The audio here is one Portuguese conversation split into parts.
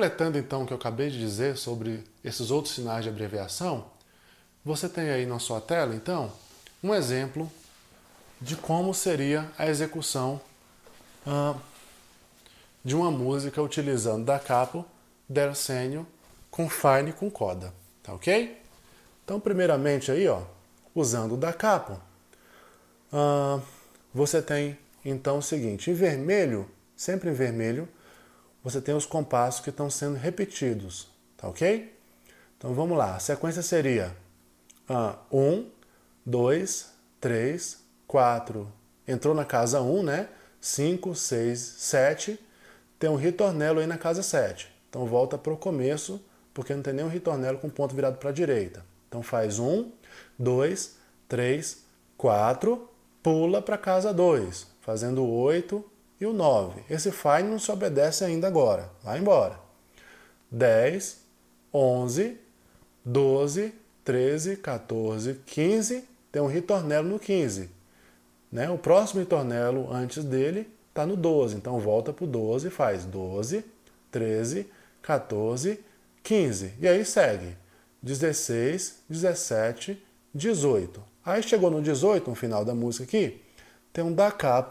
Completando então o que eu acabei de dizer sobre esses outros sinais de abreviação, você tem aí na sua tela, então, um exemplo de como seria a execução de uma música utilizando da capo, del segno, com fine com coda, tá ok? Então, primeiramente aí, ó, usando o da capo, você tem então o seguinte, em vermelho, sempre em vermelho, você tem os compassos que estão sendo repetidos, tá ok? Então vamos lá, a sequência seria 1, 2, 3, 4, entrou na casa 1, né? 5, 6, 7, tem um ritornelo aí na casa 7. Então volta para o começo, porque não tem nenhum ritornelo com ponto virado para a direita. Então faz 1, 2, 3, 4, pula para a casa 2, fazendo o 8 e o 9. Esse fine não se obedece ainda agora, vai embora. 10, 11, 12, 13, 14, 15, tem um ritornelo no 15. Né? O próximo ritornelo antes dele está no 12, então volta para o 12 e faz 12, 13, 14, 15. E aí segue 16, 17, 18. Aí chegou no 18, no final da música aqui, tem um da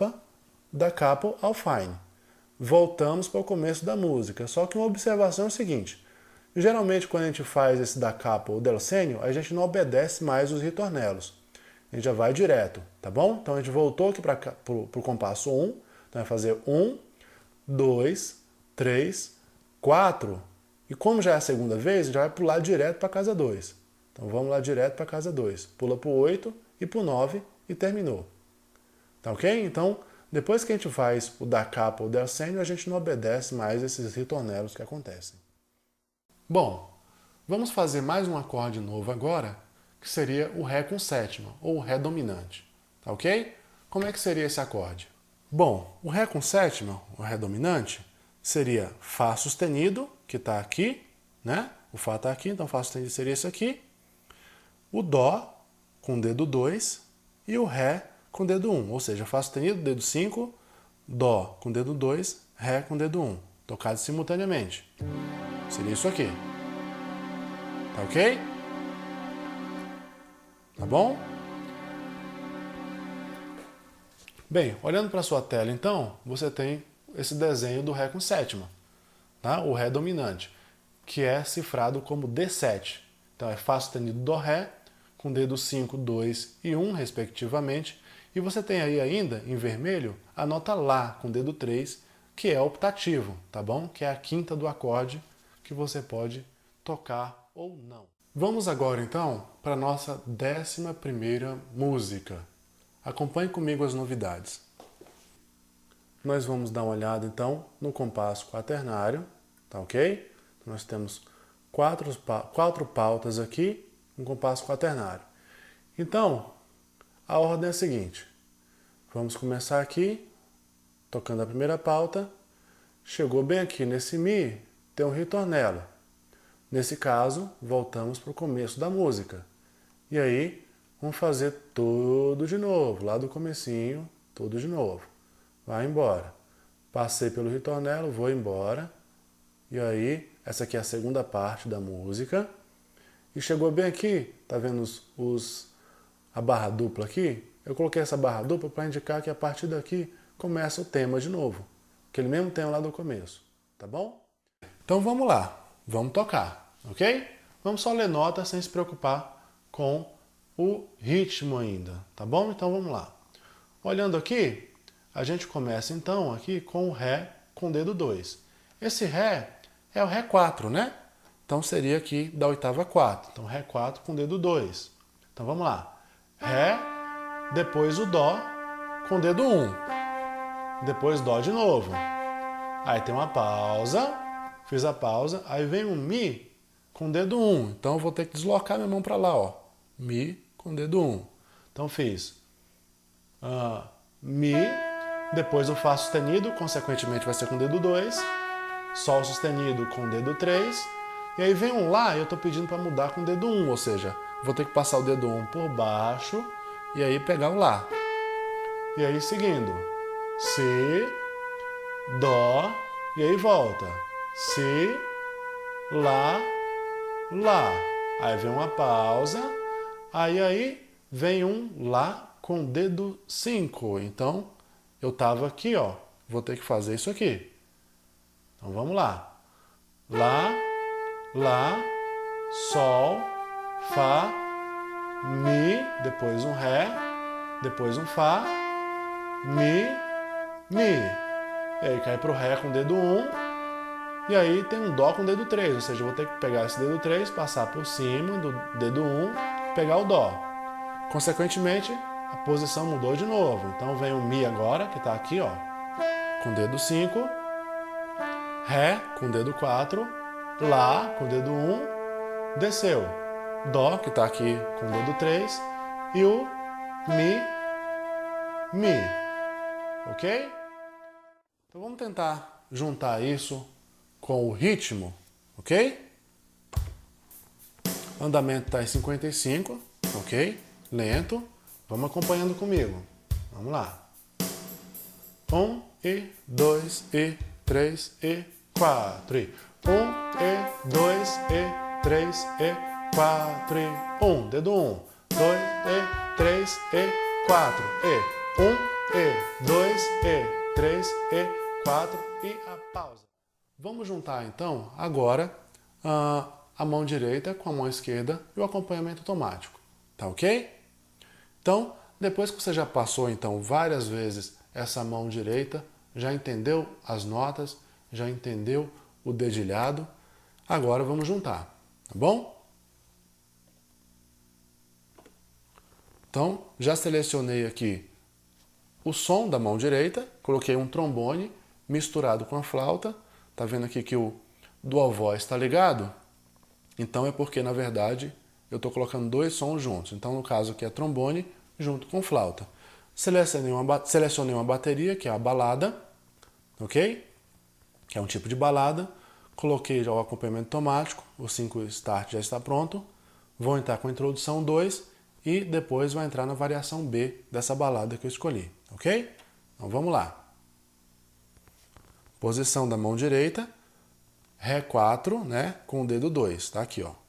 capo ao fine. Voltamos para o começo da música. Só que uma observação é o seguinte, geralmente quando a gente faz esse da capo ou del segno, a gente não obedece mais os ritornelos. A gente já vai direto, tá bom? Então a gente voltou aqui para o compasso 1, então vai fazer 1, 2, 3, 4, e como já é a segunda vez, a gente já vai pular direto para a casa 2. Então vamos lá direto para a casa 2. Pula para o 8 e para o 9 e terminou. Tá ok? Então, depois que a gente faz o da capa ou del segno, a gente não obedece mais esses ritornelos que acontecem. Bom, vamos fazer mais um acorde novo agora, que seria o Ré com sétima, ou o Ré dominante. Tá ok? Como é que seria esse acorde? Bom, o Ré com sétima, o Ré dominante, seria Fá sustenido, que está aqui, né? O Fá está aqui, então Fá sustenido seria isso aqui. O Dó com o dedo 2 e o Ré com o dedo 1, ou seja, Fá sustenido, dedo 5, Dó com o dedo 2, Ré com o dedo 1, tocados simultaneamente. Seria isso aqui. Tá ok? Tá bom? Bem, olhando para a sua tela então, você tem esse desenho do Ré com sétima, tá? O Ré dominante, que é cifrado como D7. Então é Fá sustenido Dó Ré, com dedo 5, 2 e 1, respectivamente. E você tem aí ainda, em vermelho, a nota Lá, com dedo 3, que é optativo, tá bom? Que é a quinta do acorde que você pode tocar ou não. Vamos agora então para a nossa 11ª música. Acompanhe comigo as novidades. Nós vamos dar uma olhada então no compasso quaternário, tá ok? Nós temos quatro pautas aqui, um compasso quaternário. Então, a ordem é a seguinte. Vamos começar aqui, tocando a primeira pauta. Chegou bem aqui nesse Mi, tem um ritornelo. Nesse caso, voltamos para o começo da música. E aí, vamos fazer tudo de novo, lá do comecinho, tudo de novo. Vai embora. Passei pelo ritornelo, vou embora. E aí, essa aqui é a segunda parte da música. E chegou bem aqui, tá vendo a barra dupla aqui? Eu coloquei essa barra dupla para indicar que a partir daqui começa o tema de novo. Aquele mesmo tema lá do começo, tá bom? Então vamos lá. Vamos tocar, ok? Vamos só ler nota sem se preocupar com o ritmo ainda, tá bom? Então vamos lá. Olhando aqui, a gente começa então aqui com o Ré com o dedo 2. Esse Ré é o Ré 4, né? Então seria aqui da oitava 4. Então Ré 4 com o dedo 2. Então vamos lá. Ré, depois o Dó com o dedo 1. Depois Dó de novo. Aí tem uma pausa. Fiz a pausa, aí vem um Mi com o dedo 1. Então eu vou ter que deslocar minha mão para lá, ó. Mi com o dedo 1. Então fiz Mi, depois o Fá sustenido, consequentemente vai ser com o dedo 2. Sol sustenido com o dedo 3. E aí vem um Lá e eu estou pedindo para mudar com o dedo 1, ou seja, vou ter que passar o dedo 1 por baixo e aí pegar o Lá. E aí seguindo, Si, Dó, e aí volta. Si, Lá, Lá. Aí vem uma pausa. Aí vem um Lá com o dedo 5. Então, eu estava aqui, ó. Vou ter que fazer isso aqui. Então, vamos lá. Lá, Lá, Sol, Fá, Mi, depois um Ré, depois um Fá, Mi, Mi. E aí cai para o Ré com o dedo 1. E aí tem um Dó com o dedo 3, ou seja, eu vou ter que pegar esse dedo 3, passar por cima do dedo 1, pegar o Dó. Consequentemente, a posição mudou de novo. Então vem o Mi agora, que está aqui, ó, com o dedo 5, Ré com o dedo 4, Lá com o dedo 1, desceu. Dó, que está aqui com o dedo 3, e o Mi, Mi. Ok? Então vamos tentar juntar isso com o ritmo, ok? O andamento está em 55, ok? Lento. Vamos acompanhando comigo. Vamos lá. 1 e 2 e 3 e 4 e 1 e 2 e 3 e 4 e 1. Dedo 1, 2 e 3 e 4 e 1 e 2 e 3 e 4 e a pausa. Vamos juntar então agora a mão direita com a mão esquerda e o acompanhamento automático, tá ok? Então, depois que você já passou então várias vezes essa mão direita, já entendeu as notas, já entendeu o dedilhado, agora vamos juntar, tá bom? Então, já selecionei aqui o som da mão direita, coloquei um trombone misturado com a flauta. Tá vendo aqui que o dual voice está ligado? Então é porque, na verdade, eu estou colocando dois sons juntos. Então, no caso aqui é trombone junto com flauta. Selecionei uma bateria, que é a balada, ok? Que é um tipo de balada. Coloquei já o acompanhamento automático, o 5 start já está pronto. Vou entrar com a introdução 2 e depois vai entrar na variação B dessa balada que eu escolhi, ok? Então vamos lá. Posição da mão direita, Ré 4, né, com o dedo 2, tá aqui, ó.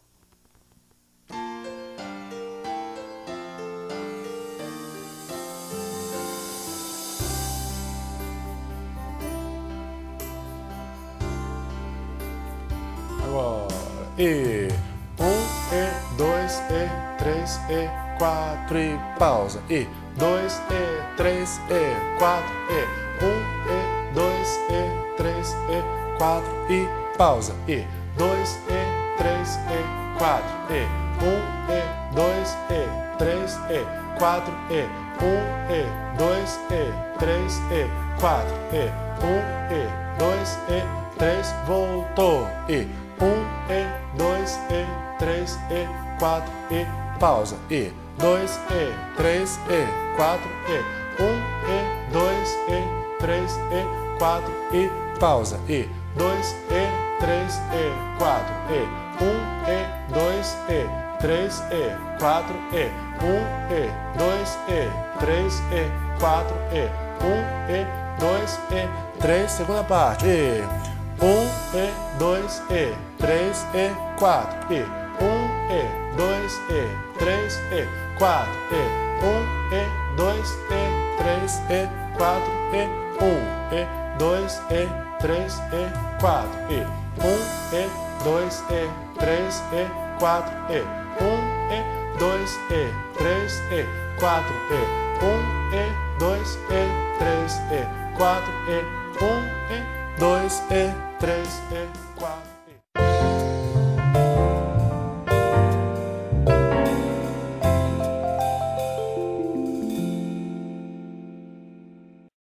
Agora, e 1, e 2, e 3, e 4, e pausa, e 2, e 3, e 4, e 1, e 2, e 3, e 4, e pausa, e 2, e 3, e 4, e 1, e 2, e 3, e 4, e 1, e 2, e 3, e 4, e 1, e 2, e 3, voltou, e 1, e 2, e 3, e 4, e pausa, e 2, e 3, e 4, e 1, e 2, e 3, e 4, e pausa, e 2, e 3, e 4, e 1, e 2, e 3, e 4, e 1, e 2, e 3, e 4, e 1, e 2, e 3, segunda parte, e 1, e 2, e 3, e 4, e 1, e 2, e 3, e 4, e 1, e 2, e 3, e 4, e 1, e 2, e 3, e 4, e 1, e 2, e 3, e 4, e 1, e 2, e 3, e 4, e 1, e 2, e 3, e 4, e 1, e 2, e 3, e 4.